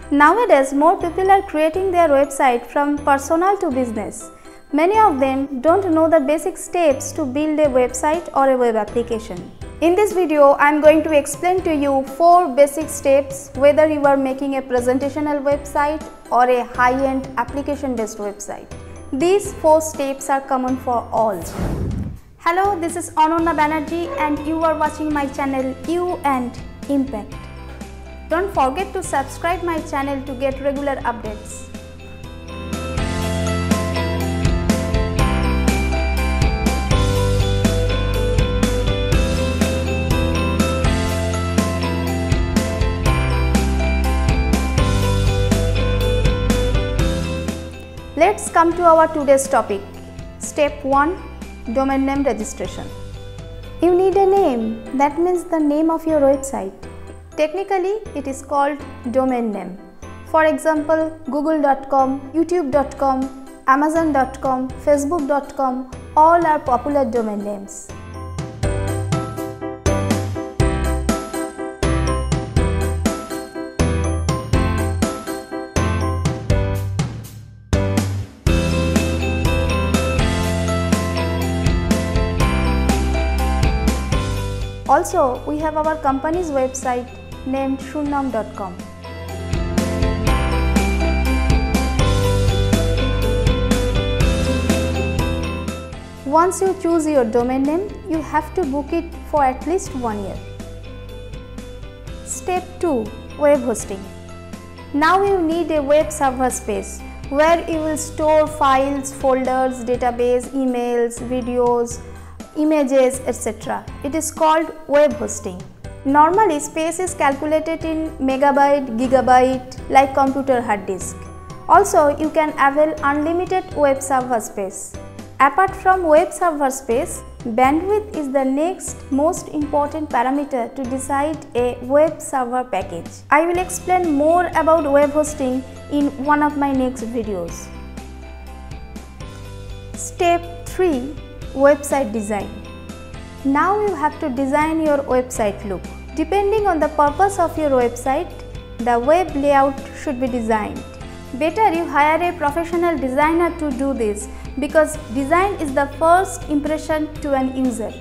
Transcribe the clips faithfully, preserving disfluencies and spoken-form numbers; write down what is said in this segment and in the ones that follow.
Nowadays, more people are creating their website from personal to business. Many of them don't know the basic steps to build a website or a web application. In this video, I am going to explain to you four basic steps whether you are making a presentational website or a high-end application-based website. These four steps are common for all. Hello, this is Ananya Banerjee and you are watching my channel You and Impact. Don't forget to subscribe my channel to get regular updates. Let's come to our today's topic. Step one. Domain name registration. You need a name, that means the name of your website. Technically, it is called domain name. For example, google dot com, youtube dot com, amazon dot com, facebook dot com, all are popular domain names. Also, we have our company's website named Shunam dot com. Once you choose your domain name, you have to book it for at least one year. Step two. Web hosting. Now you need a web server space where you will store files, folders, database, emails, videos, images, et cetera. It is called web hosting. Normally, space is calculated in megabyte, gigabyte, like computer hard disk. Also, you can avail unlimited web server space. Apart from web server space, bandwidth is the next most important parameter to decide a web server package. I will explain more about web hosting in one of my next videos. Step three. Website design. Now you have to design your website look. Depending on the purpose of your website, the web layout should be designed. Better you hire a professional designer to do this because design is the first impression to an user.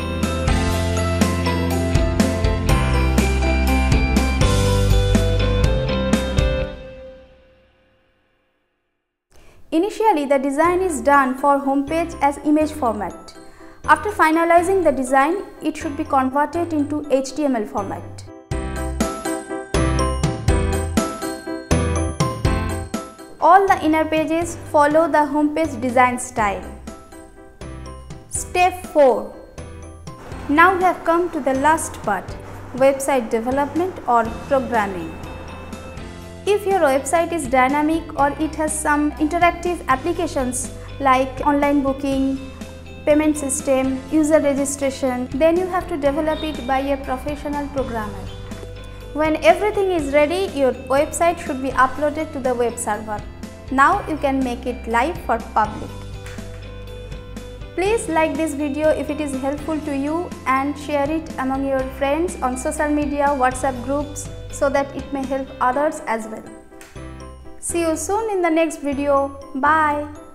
Initially, the design is done for homepage as image format. After finalizing the design, it should be converted into H T M L format. All the inner pages follow the homepage design style. Step four. Now we have come to the last part, website development or programming. If your website is dynamic or it has some interactive applications like online booking, payment system, user registration, then you have to develop it by a professional programmer. When everything is ready, your website should be uploaded to the web server. Now you can make it live for public. Please like this video if it is helpful to you and share it among your friends on social media, WhatsApp groups, so that it may help others as well. See you soon in the next video. Bye.